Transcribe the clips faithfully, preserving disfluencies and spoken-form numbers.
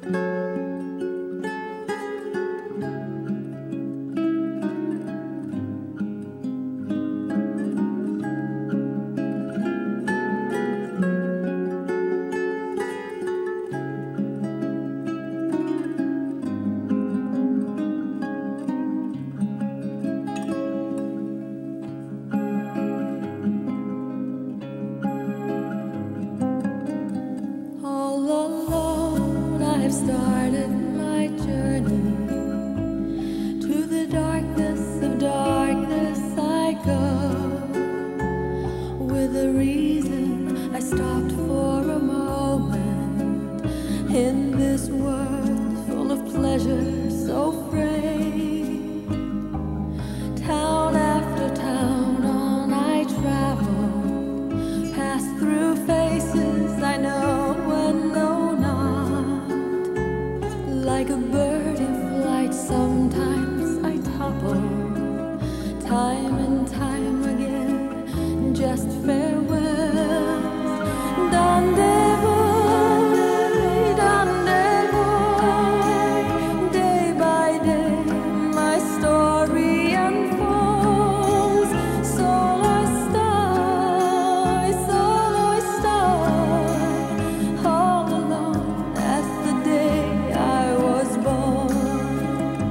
Started my journey to the darkness of darkness. I go with a reason. I stopped for a moment in this world full of pleasure, so free. Town after town on I travel, pass through faces I know and know not. Like a bird in flight, sometimes I topple, time and time again, just farewell. Donde voy, donde voy, day by day, my story unfolds. Solo estoy, solo estoy, all alone as the day I was born.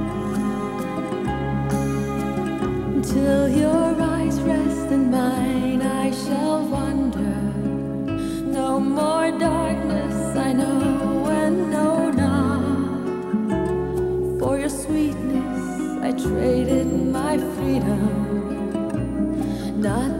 Till your eyes rest in mine, I shall wander. No more darkness, I know and know not. For your sweetness, I traded my freedom. Not